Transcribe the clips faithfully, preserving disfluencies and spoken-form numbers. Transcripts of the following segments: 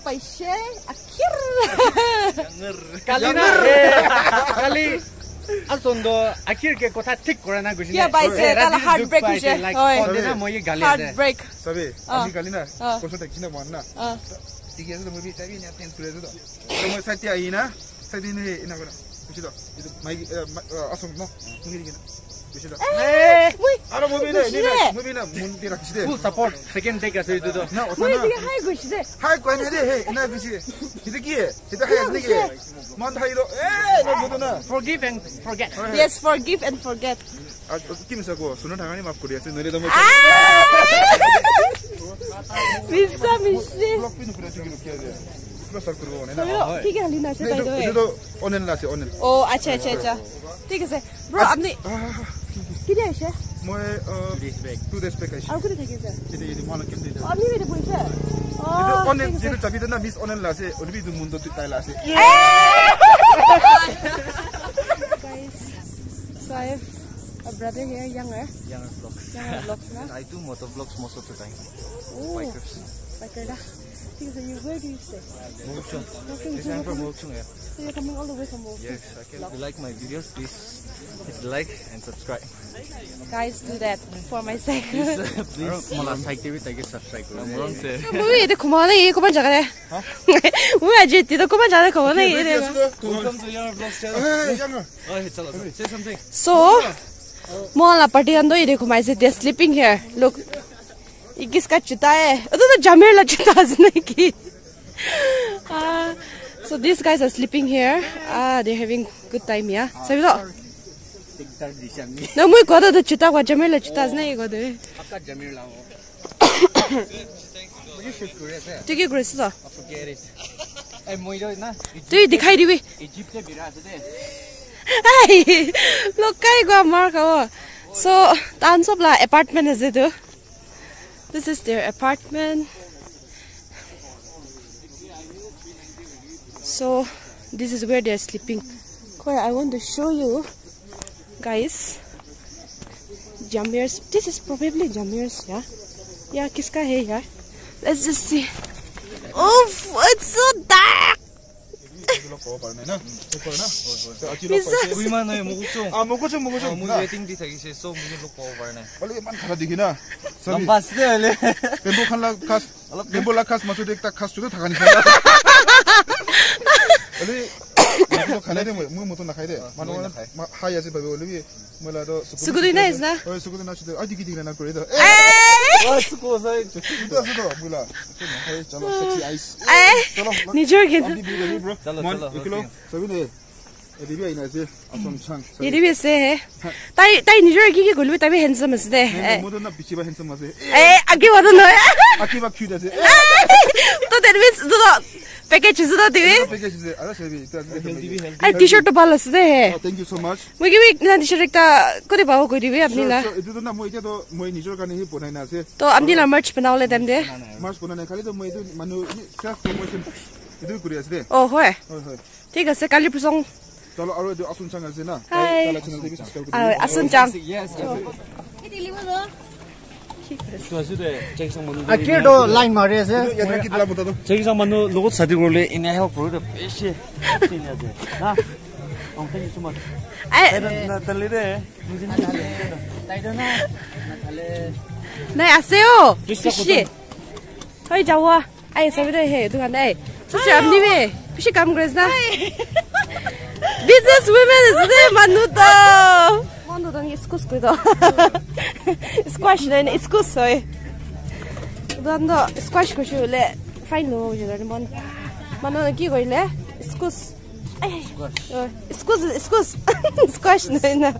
paishe akhir. Kali na kali asondo akhir ke kotha thik kore na gushi. Yeah, paise kala heartbreak gushi. Konde na moi gali ase. Heartbreak. Sabe, ami kali na koso takina mon na. Tiki ase mo bi tabi nya ten sure do. So mo sati ai na, sati ne ina gora. Gushi do. Itu mai asom no. Ngi gina. Gushi do. Eh, moi. Ara mo bi na, ni na, mo bi na mun tira gushi de. Full support second take ase itu do. Na Moi osana. diga hai gushi de. Hai ko ne de he, ina gushi. Itu ki he? Itu hai asni ki. Man thai do. Eh, no bodo na. Forgive and forget. Yes, forgive and forget. Kim sa ko suno thangani maaf kori ase nore do mo. Bisa mishi. Block pin kuri ase ki kya de. Block sar kuro ne na. So, ठीक है हलीना से by the way. Itu do onen la se onen. Oh, अच्छा अच्छा अच्छा. ठीक है से. Bro, आपने किधर है से? Moi two days back ai. और कुछ ठीक है से. Itu itu mana kim de. आपने मेरे बोल से. Itu onen itu tapi itu na miss onen la se, onebi du mundo tu tai la se. Guys, so I have a brother here, younger. Younger vlogs. Younger vlogs na. I do motor vlogs most of the time. Oh, Bikers. biker da. ठीक है से. You where do you stay? Mokchung. Okay, This I'm from Mokchung, yeah. so you're coming all the way from Mokchung. Yes, I can. If you like my videos, please hit the like and subscribe. Guys, do that for my sake. Please, mala like T V, take subscribe. I'm wrong sir. Movie itu kumana ini kuman jaga deh. Movie aja itu kuman jaga kumana ini. Welcome to your vlog channel. Hey, younger. Oh, chalo. Say something. So, mala party ando ini kumai se they're sleeping here. Look, ये किसका चिता है? तो तो जमीर ला चिता नहीं की. Ah, so these guys are sleeping here. Ah, they're having good time yeah. Sabi to. No, मैं कोदा तो चिता को जमीर ला चिता नहीं को दे. आपका जमीर लाओ. मुझे शूट करे से. तो क्या करे से? Forget it. ए मोइरो ना. तो ये दिखाई दी भी. इजिप्ट से बिरा से दे. Hey, look kay go mark oh. So, tan sob la apartment is it? This is their apartment. So, this is where they are sleeping. Koi, I want to show you guys. Jamir's. This is probably Jamir's, yeah. Yeah, kiska hai yaar. Let's just see. Oh, it's so dark. We man no Mokchung. Ah, Mokchung, Mokchung. मुझे waiting di thagi se so मुझे look over ना. Wala man khara dikhi na. Lampas de ale. Bembo khan la khas, bembo la khas machu dekta khas chu thakani khala. Ale bembo khane de mu moto na khai de. Mano hai ase babe ole bi mala do Sugudi na is na. Oi sugudi na chu de. Ai dikhi dikhi na kore do. What ko sai? Itu ase do mula. Hai chalo sexy eyes. Eh. Chalo. Nijor ke. Bro. Chalo Mon chalo. ikilo. Sabi ne. Edi bi ai na se asom chang. ये भी ऐसे है ताई ताई निजर की की गुल्बी ताई भी handsome है दे Mo do na pichi ba handsome ase. ए आगे वाला ना Aki ba cute ase. तो that means तो package is that दिवे Package ase. Ara se bi. आई टी-शर्ट तो बाल से है Thank you so much. मुझे भी ना टी-शर्ट एक ता कोई बाव कोई दिवे अपनी ला Itu tu na mo ite to mo nijor kan hi bonai na ase. तो अपनी ला merch बनाओ ले दम दे Mas bonai khali to mo itu manu self promotion. Itu kuri ase de. ओ होए Hoi hoi. ठीक है से काली प्रसंग Chalo aro itu asun chang ase na. Hi. Kala channel de subscribe kuri. आ असुन चांग Yes. ठीक Akhir do line mari ase. Ya na kitla mota to. Jeki sang manu logot sadi gorle in a help pro de peshi. Na. Oh, thank you so much. A Na tali de. Tai do na. नहीं आसे हो पिशी कोई जाओ आई सब दे है दुकान दे ससे अपनी में पिशी काम करे ना business women is the manuto manuto ni excuse ko do squash na excuse hoy dando squash ko shule fine no je na man mano ki koile excuse ai excuse excuse squash na na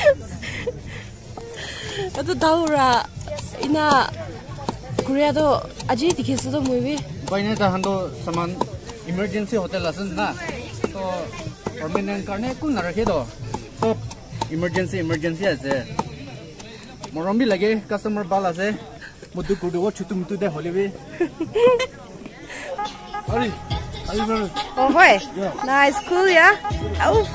ato daura ina Korea do aji dikhe do movie Paine ta hando saman emergency hotel asan na. To permanent karne ku na rakhe do. So emergency emergency ase. Morombi lage customer bal ase. Mudu kudu wo chutu mutu de holibi. Ari. Ari bro. oh hoy nice cool yeah oh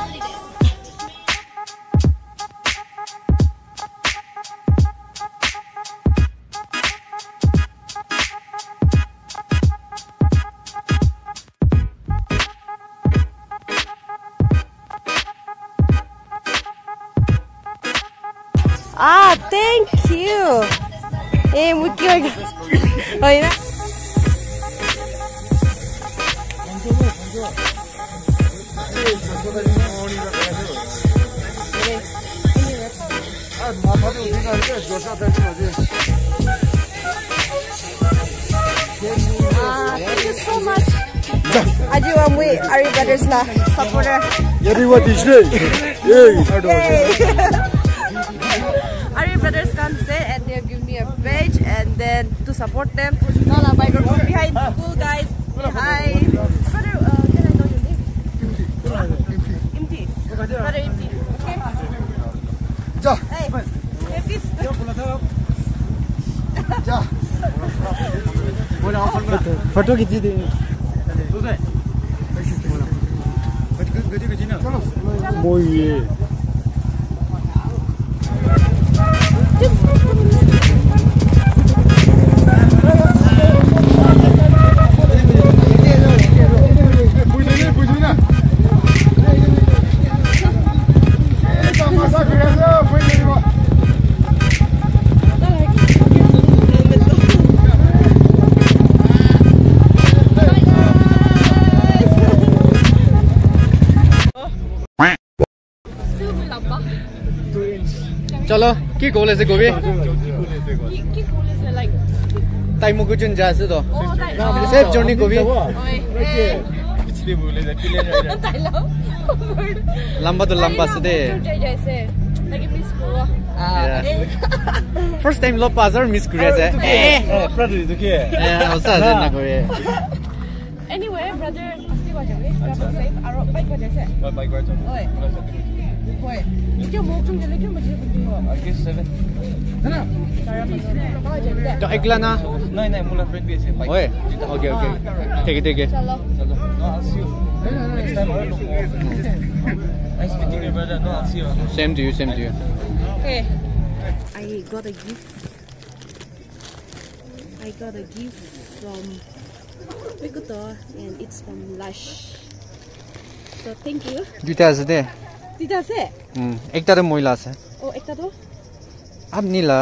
Ah, thank you. Eh, muy cute. Oye, ah, thank you so much. Aji Wamwe, Ari Brothers la supporter. Yari what is it? Yay! Ari Brothers come say and they have given me a page and then to support them. Nala by group behind cool guys behind. Brother, uh, can I know your name? Imti. Brother Imti. Okay. Ja. Hey. Hey, please. Ja. Photo खींची थी मोये चलो की गोल ऐसे गोभी की cool is it like? Time को चुन जा से तो Oh, that. सेफ जर्नी गोभी पिछले बोले थे किले लंबा तो लंबा से दे Like in school. First time लो पाजर मिस करिया से ए फ्रेंड इज ओके ए उसा से ना कोई Anyway, brother, pasti wajah ni. Travel safe. Arok baik wajah saya. Bike bike Oi. Oi. Itu mau cung jalan tu macam apa? I guess seven ना Cara macam apa aja ni? तो एकला ना नहीं नहीं मुला फ्रेंड भी है bike ओए ओके ओके ठीक है ठीक है Chalo. चलो no I see you next time आई लोग nice meeting you brother no I see you same to you same to you Okay. I got a gift. I got a gift from Wikuto and it's from Lush. So thank you. दुईटा আছে দে Tidak sih? হুম একটারে মহিলা আছে Oh, ekta tu? अब नीला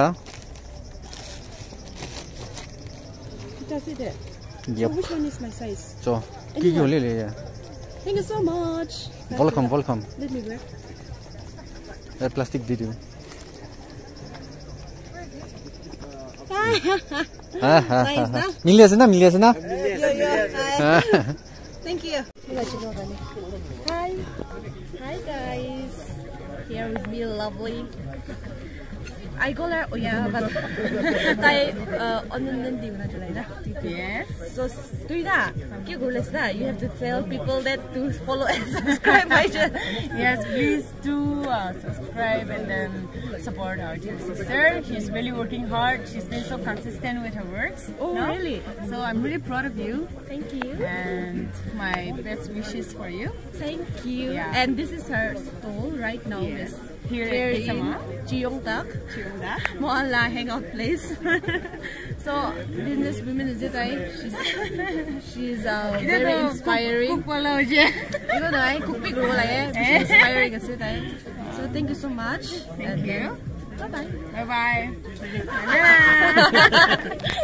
Tidak sih deh. Yep. So which one is my size? So की की ले ले Thank you so much. Welcome welcome Let me wear. ए प्लास्टिक दे दियो हां हां Nice ना? मिलिएछ ना मिलिएछ ना Yo yo. Hi. Thank you. Hi. Hi guys. Here with me, lovely. I go there. Oh yeah, but I uh on the di mana tu lah? Yes. So do that. Kya go les na? You have to tell people that to follow and subscribe my channel. Yes, please do uh, subscribe and then support our dear sister. She's really working hard. She's been so consistent with her works. Oh no? really? So I'm really proud of you Thank you. and my best wishes for you. Thank you. Yeah. And this is her stall right now. Yes. Miss. Here Here at in Sama. Cheongtak. Cheongdak. Moala hangout place. So business women is it right? She's she's uh, very inspiring. Cook pala je. You know, I cook big role like eh. She's inspiring is it right? So thank you so much. Thank you. Bye bye. Bye bye.